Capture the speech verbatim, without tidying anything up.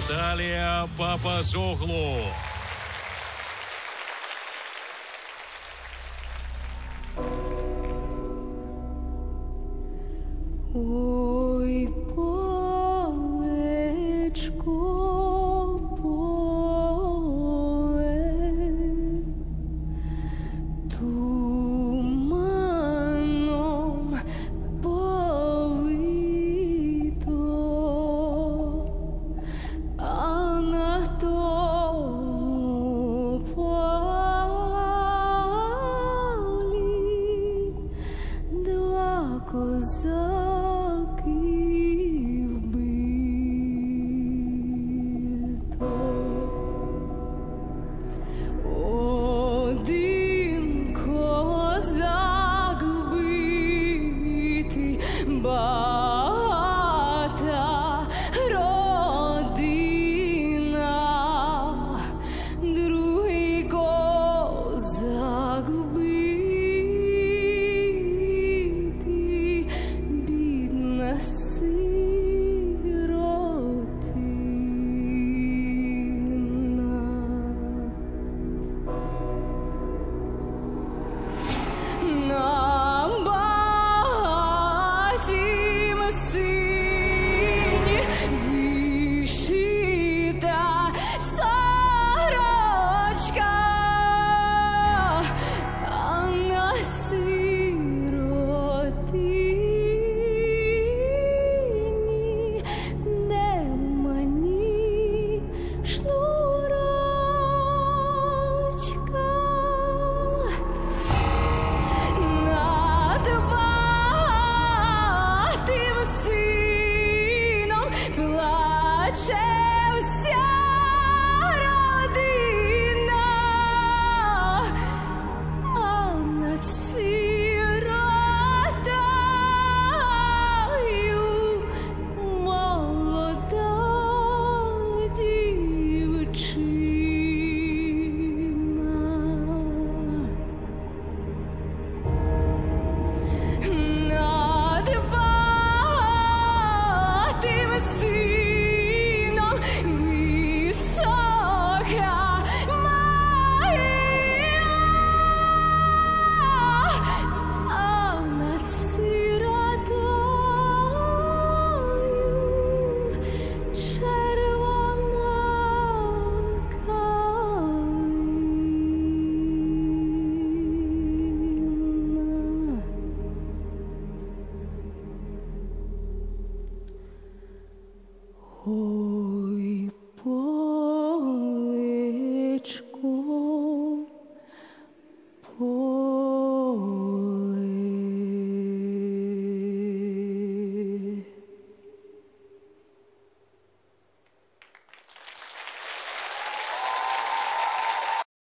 Наталія Папазоглу. Ой, полечко, поле, туманом повито, а на тому полі два козаки. Багата родина, другий козак вбитий, бідна сиротина. Нам сині вишита сорочка, а на сиротині нема ні шнурочка. Над багатим сином плаче вся родина, а над сиротою молода дівчина. Над багатим сином висока могила, а над сиротою червона калина.